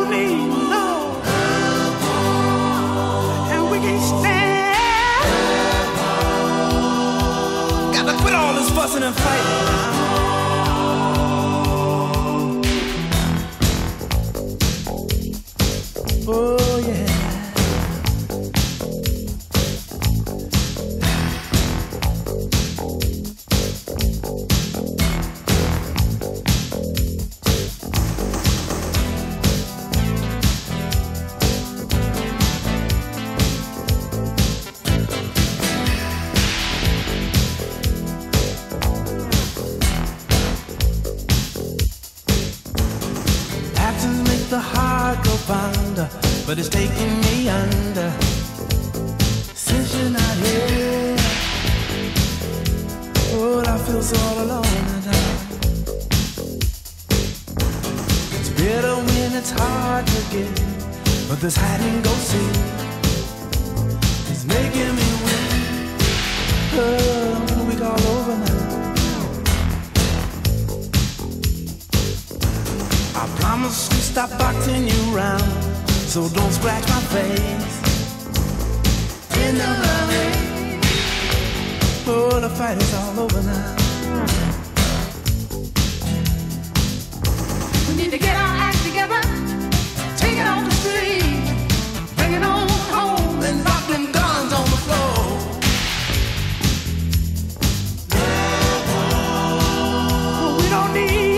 don't need no, and we can't stand. Got to quit all this fussing and fighting now. Oh yeah. The heart go fonder, but it's taking me under. Since you're not here, oh, I feel so all alone now. It's bitter when it's hard to get, but this hide and go seek is making me weak. Oh, week all over now. I promise to stop boxing you round, so don't scratch my face. In the rain, oh, the fight is all over now. We need to get our act together, take it on the street, bring it on home, and drop them guns on the floor. We don't need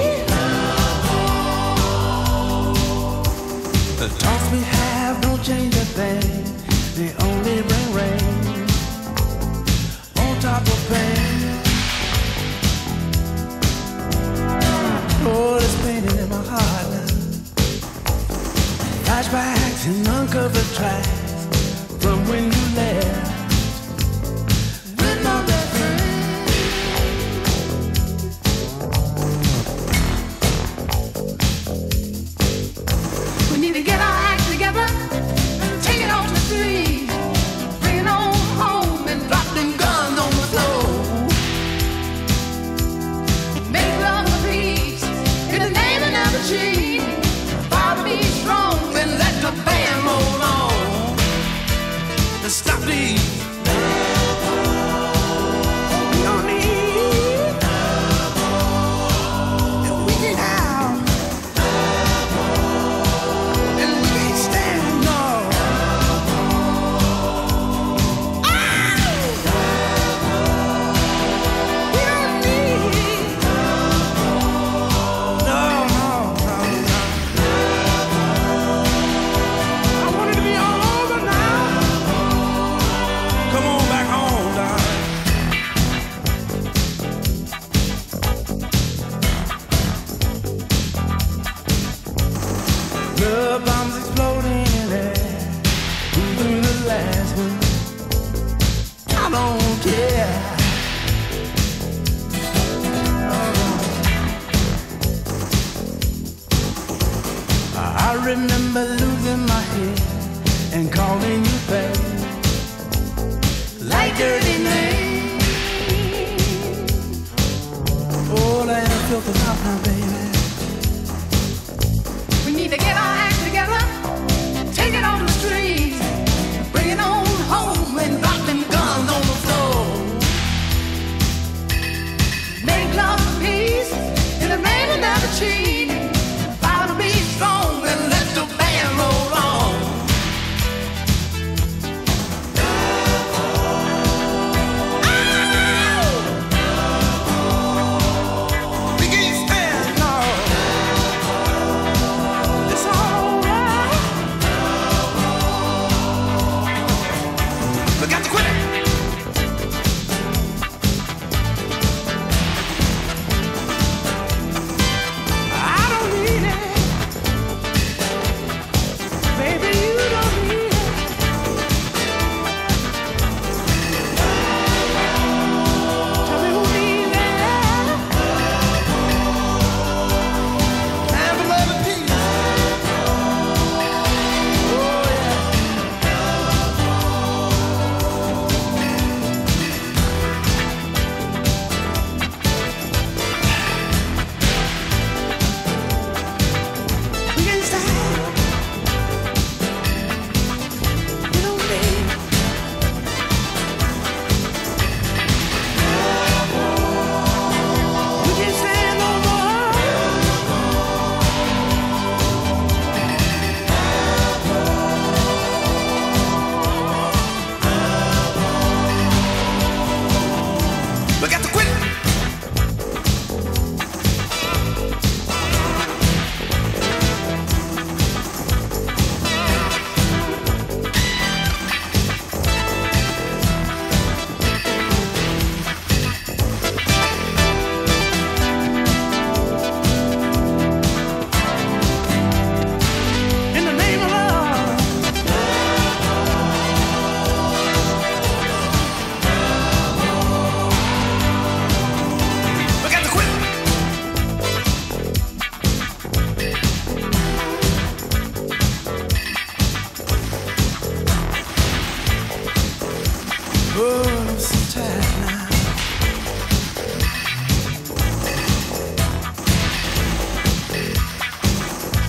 the talks we have don't change a thing. They only bring rain on top of pain. Oh, there's pain in my heart now. Flashbacks and uncovered tracks from when you left with my best friend. We need to get our act together, take it off the street, bring it on home and drop them guns on the floor. Make love for peace, in the name of never cheat. Try to be strong and let the band roll on. And stop these. We don't need, and we get out. The bombs exploding in there, who's doing the last one? I don't care. I remember losing my head and calling you babe, like dirty name. Oh, that ain't a filter top now, baby. We need to get our act together, take it on the street, bring it on home and drop them guns on the floor. Make love and peace, in the name of never cheat. Try to be strong and let the band roll on. We can't stand.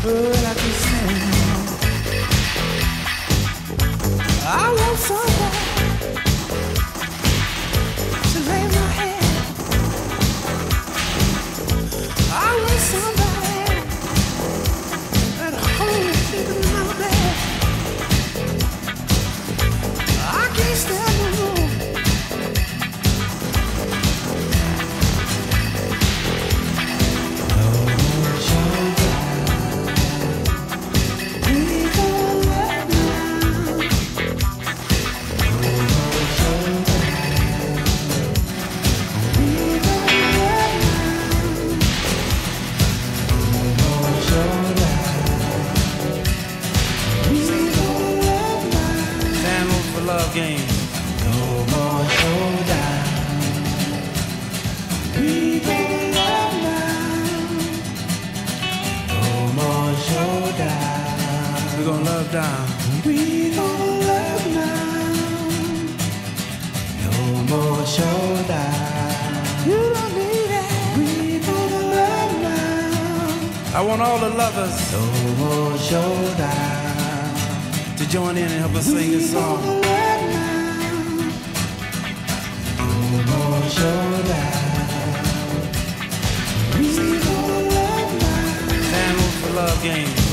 but I can stand it. I want somebody to lay my head. I want somebody that hold me in my bed. I can't stand no more. Love game. No more showdown. We gon' love now. No more showdown. We gon' love down. We gon' love now. No more showdown. You don't need it. We gon' love now. I want all the lovers. No more showdown. To join in and help us sing this song. Showdown. We gon' love now. Family for love game.